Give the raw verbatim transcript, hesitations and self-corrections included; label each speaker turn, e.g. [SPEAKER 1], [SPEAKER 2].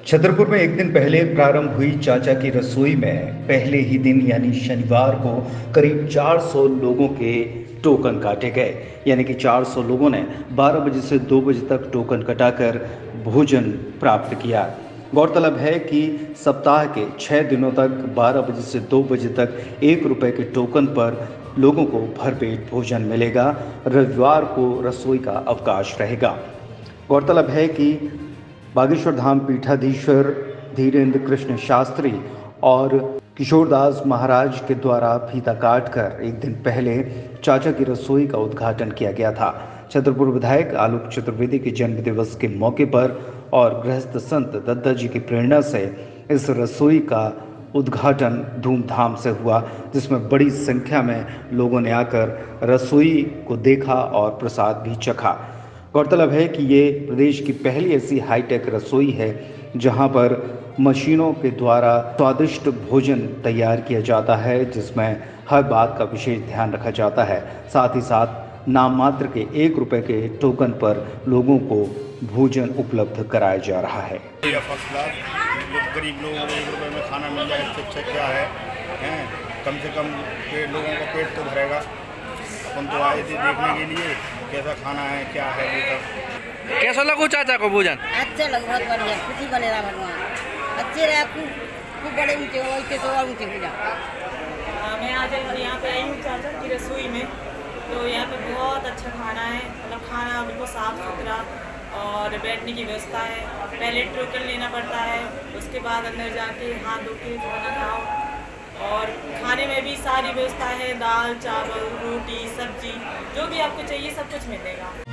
[SPEAKER 1] छतरपुर में एक दिन पहले प्रारंभ हुई चाचा की रसोई में पहले ही दिन यानी शनिवार को करीब चार सौ लोगों के टोकन काटे गए। यानी कि चार सौ लोगों ने बारह बजे से दो बजे तक टोकन कटाकर भोजन प्राप्त किया। गौरतलब है कि सप्ताह के छः दिनों तक बारह बजे से दो बजे तक एक रुपए के टोकन पर लोगों को भरपेट भोजन मिलेगा। रविवार को रसोई का अवकाश रहेगा। गौरतलब है कि बागेश्वर धाम पीठाधीश्वर धीरेन्द्र कृष्ण शास्त्री और किशोरदास महाराज के द्वारा फीता काटकर एक दिन पहले चाचा की रसोई का उद्घाटन किया गया था। छतरपुर विधायक आलोक चतुर्वेदी के जन्म दिवस के मौके पर और गृहस्थ संत दद्दा जी की प्रेरणा से इस रसोई का उद्घाटन धूमधाम से हुआ, जिसमें बड़ी संख्या में लोगों ने आकर रसोई को देखा और प्रसाद भी चखा। गौरतलब है कि ये प्रदेश की पहली ऐसी हाईटेक रसोई है जहां पर मशीनों के द्वारा स्वादिष्ट भोजन तैयार किया जाता है, जिसमें हर बात का विशेष ध्यान रखा जाता है। साथ ही साथ नाम मात्र के एक रुपए के टोकन पर लोगों को भोजन उपलब्ध कराया जा रहा है।
[SPEAKER 2] गरीब लोगों को एक रुपये में खाना मिल जाए, इससे अच्छा क्या है, हैं? कम से कम पेट लोगों का पेट तो भरेगा। अपन तो आए थे देखने के लिए कैसा खाना है, क्या है ये सब।
[SPEAKER 3] कैसा लगो चाचा को भोजन?
[SPEAKER 4] अच्छा लग, बहुत बढ़िया, खुशी बने रहा भगवान, अच्छे रहे, खूब खूब बड़े ऊँचे हो, इसके तो और ऊँचे हो जाओ।
[SPEAKER 5] मैं आज यहाँ पे आई हूँ चाचा की रसोई में, तो यहाँ पे बहुत अच्छा खाना है। मतलब खाना बिल्कुल साफ़ सुथरा और बैठने की व्यवस्था है। पहले टोकन लेना पड़ता है, उसके बाद अंदर जाके हाथ धो के खाना खाओ। और खाने में भी सारी व्यवस्था है, दाल चावल रोटी सब्जी जो भी आपको चाहिए सब कुछ मिलेगा।